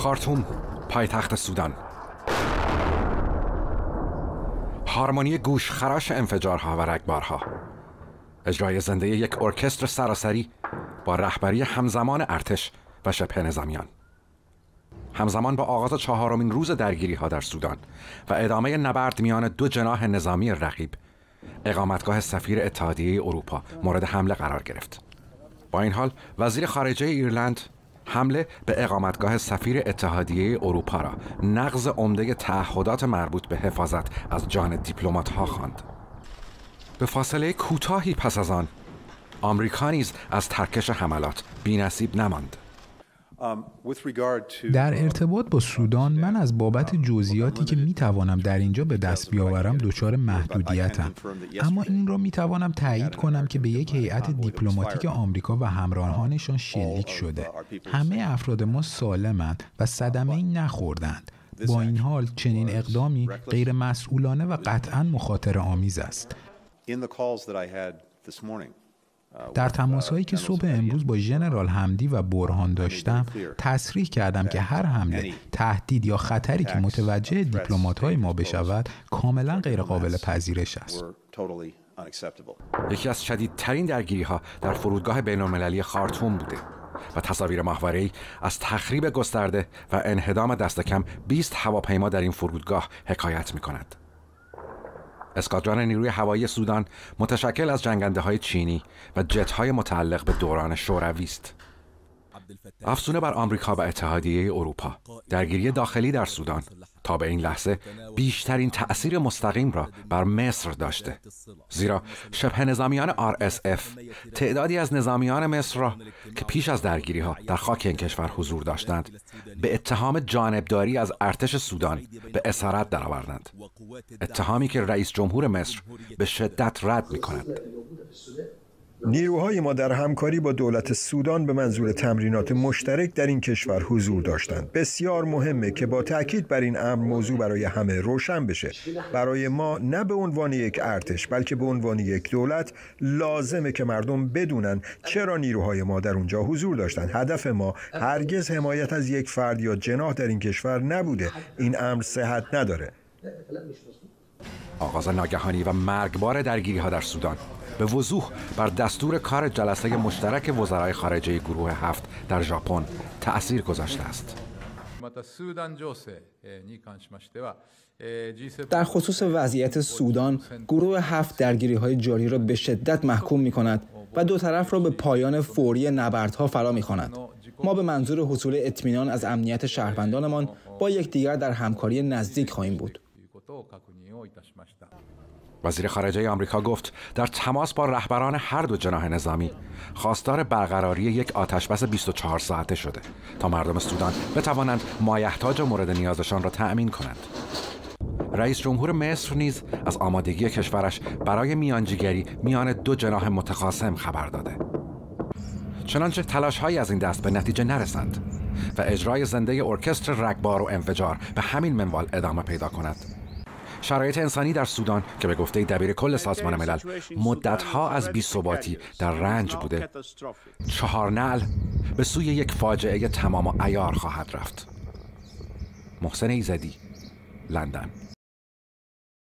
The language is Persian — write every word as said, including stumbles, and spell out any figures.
خارتوم، پایتخت سودان. هارمونی گوش خراش انفجارها و رگبارها. اجرای زنده یک ارکستر سراسری با رهبری همزمان ارتش و شبه نظامیان. همزمان با آغاز چهارمین روز درگیری ها در سودان و ادامه نبرد میان دو جناح نظامی رقیب، اقامتگاه سفیر اتحادیه اروپا مورد حمله قرار گرفت. با این حال وزیر خارجه ایرلند حمله به اقامتگاه سفیر اتحادیه اروپا را نقض عمده تعهدات مربوط به حفاظت از جان دیپلمات‌ها خواند. به فاصله کوتاهی پس از آن، آمریکا نیز از ترکش حملات بی‌نصیب نماند. در ارتباط با سودان، من از بابت جزئیاتی که میتوانم در اینجا به دست بیاورم دچار محدودیتم، اما این را میتوانم تایید کنم که به یک هیئت دیپلماتیک آمریکا و همراهانشان شلیک شده. همه افراد ما سالمند و صدمه‌ای نخوردند. با این حال چنین اقدامی غیر مسئولانه و قطعاً مخاطره آمیز است. در تماس‌هایی که صبح امروز با ژنرال حمدی و برهان داشتم، تصریح کردم که هر حمله، تهدید یا خطری که متوجه دیپلمات‌های ما بشود، کاملاً غیر قابل پذیرش است. یکی از شدیدترین درگیری‌ها در فرودگاه بین‌المللی خارتوم بوده و تصاویر ماهواره‌ای از تخریب گسترده و انهدام دست کم بیست هواپیما در این فرودگاه حکایت می‌کند. اسکادران نیروی هوایی سودان متشکل از جنگنده‌های چینی و جت‌های متعلق به دوران شوروی است. افزونه بر آمریکا و اتحادیه اروپا، درگیری داخلی در سودان تا به این لحظه بیشترین تأثیر مستقیم را بر مصر داشته، زیرا شبه نظامیان آر اس اف تعدادی از نظامیان مصر را که پیش از درگیری‌ها در خاک این کشور حضور داشتند به اتهام جانبداری از ارتش سودان به اسارت درآوردند، اتهامی که رئیس جمهور مصر به شدت رد می‌کند. نیروهای ما در همکاری با دولت سودان به منظور تمرینات مشترک در این کشور حضور داشتند. بسیار مهمه که با تاکید بر این امر موضوع برای همه روشن بشه. برای ما نه به عنوان یک ارتش بلکه به عنوان یک دولت لازمه که مردم بدونن چرا نیروهای ما در اونجا حضور داشتند. هدف ما هرگز حمایت از یک فرد یا جناح در این کشور نبوده. این امر صحت نداره. آغاز ناگهانی و مرگبار درگیری‌ها در سودان به وضوح بر دستور کار جلسه مشترک وزرای خارجه گروه هفت در ژاپن تأثیر گذاشته است. در خصوص وضعیت سودان، گروه هفت درگیری‌های جاری را به شدت محکوم می‌کند و دو طرف را به پایان فوری نبردها فرا می‌خواند. ما به منظور حصول اطمینان از امنیت شهروندانمان با یکدیگر در همکاری نزدیک خواهیم بود. وزیر خارجه آمریکا گفت در تماس با رهبران هر دو جناح نظامی خواستار برقراری یک آتشبس بیست و چهار ساعته شده تا مردم سودان بتوانند مایحتاج مورد نیازشان را تأمین کنند. رئیس جمهور مصر نیز از آمادگی کشورش برای میانجیگری میان دو جناح متخاصم خبر داده. چنانچه تلاش‌هایی از این دست به نتیجه نرسند و اجرای زنده ارکستر رگبار و انفجار به همین منوال ادامه پیدا کند. شرایط انسانی در سودان که به گفته دبیر کل سازمان ملل مدتها از بی‌ثباتی در رنج بوده، چهار نعل به سوی یک فاجعه تمام و عیار خواهد رفت. محسن ایزدی، لندن.